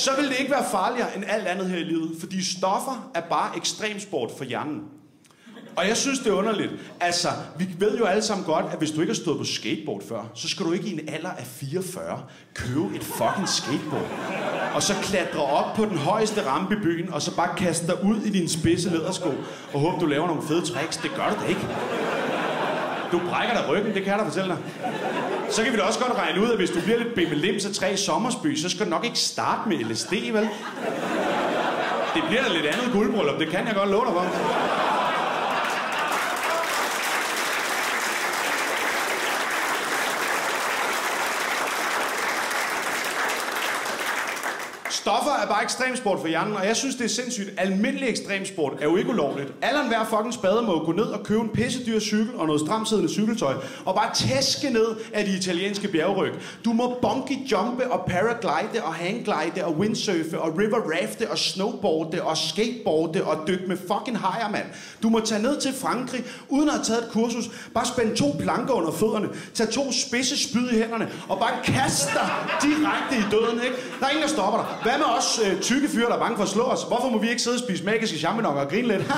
Så vil det ikke være farligere end alt andet her i livet, fordi stoffer er bare ekstremsport for hjernen. Og jeg synes, det er underligt. Altså, vi ved jo alle sammen godt, at hvis du ikke har stået på skateboard før, så skal du ikke i en alder af 44 købe et fucking skateboard. Og så klatre op på den højeste rampe i byen, og så bare kaste dig ud i dine spidse lædersko, og håbe, du laver nogle fede tricks. Det gør du da ikke. Du brækker dig ryggen, det kan jeg da fortælle dig. Så kan vi da også godt regne ud, at hvis du bliver lidt bimmellims af 3 i Sommersby, så skal du nok ikke starte med LSD, vel? Det bliver da lidt andet guldbryllup, det kan jeg godt love dig for. Stoffer er bare ekstremsport for hjernen, og jeg synes, det er sindssygt. Almindelig ekstremsport er jo ikke ulovligt. Alle hver fucking spade må gå ned og købe en pissedyr cykel og noget stramsiddende cykeltøj, og bare tæske ned af de italienske bjergryg. Du må bungee-jumpe og paraglide og hangglide og windsurfe og river rafte og snowboarde og skateboarde og dykke med fucking hajer, mand. Du må tage ned til Frankrig uden at have taget et kursus. Bare spænde 2 planker under fødderne, tage 2 spidse spyd i hænderne og bare kaste dig direkte i døden, ikke? Der er ingen, der stopper dig. Hvad med os tykke fyre, der er bange for at slå os? Hvorfor må vi ikke sidde og spise magiske champignoner og grine lidt?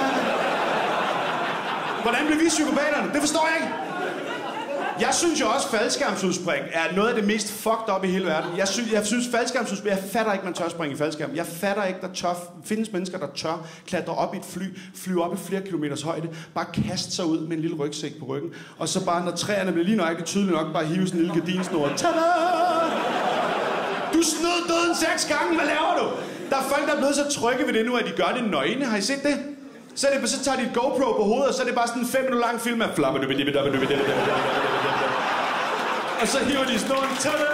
Hvordan bliver vi psykopaterne? Det forstår jeg ikke. Jeg synes jo også, faldskærmsudspring er noget af det mest fucked up i hele verden. Jeg synes faldskærmsudspring... Jeg fatter ikke, man tør springe i faldskærm. Jeg fatter ikke, der findes mennesker, der tør klatre op i et fly, flyve op i flere kilometers højde, bare kaste sig ud med en lille rygsæk på ryggen, og så bare, når træerne bliver lige nøjagtigt tydeligt nok, bare hive sådan en lille gardinsnor. Tada! Du snød døden 6 gange, hvad laver du? Der er folk, der er blevet så trygge ved det nu, at de gør det nøgne. Har I set det? Så tager de et GoPro på hovedet, og så er det bare sådan en 5 minutter lang film af flamme. Og så hiver de snoren. Tada!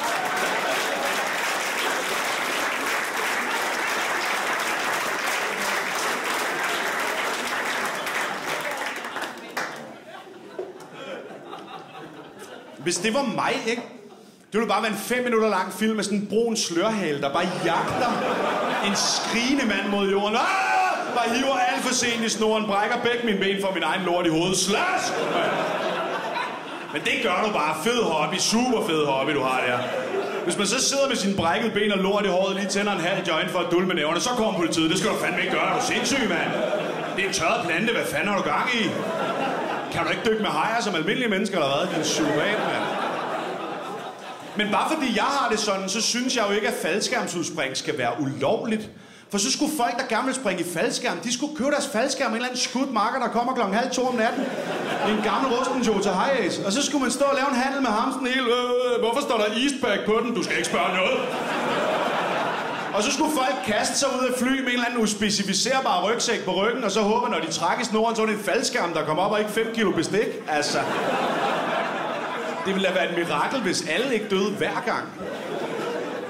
Hvis det var mig, ikke? Det ville bare være en 5 minutter lang film med sådan en brun slørhale, der bare jagter en skrigende mand mod jorden. Bare hiver alt for sent i snoren, brækker begge mine ben for min egen lort i hovedet. Slash! Men det gør du bare. Fed hobby, super fed hobby, du har der. Hvis man så sidder med sine brækkede ben og lort i håret, lige tænder en halv joint for at dulme med næverne, så kommer politiet. Det skal du fandme ikke gøre. Er du sindssyg, mand? Det er en tørret plante. Hvad fanden har du gang i? Kan du ikke dykke med hajer som almindelige mennesker, eller hvad? Din psykopat, mand. Men bare fordi jeg har det sådan, så synes jeg jo ikke, at faldskærmsudspring skal være ulovligt. For så skulle folk, der gerne vil springe i faldskærm, de skulle købe deres faldskærm med en eller anden skudt marker, der kommer 1:30 om natten. I en gammel rusten Toyota Hiace. Og så skulle man stå og lave en handel med ham sådan helt... hvorfor står der Eastpak på den? Du skal ikke spørge noget. Og så skulle folk kaste sig ud af fly med en eller anden uspecificerbar rygsæk på ryggen, og så håber, når de trækker i snoren, så var det en faldskærm, der kom op og ikke 5 kilo bestik. Altså... Det ville da være et mirakel, hvis alle ikke døde hver gang.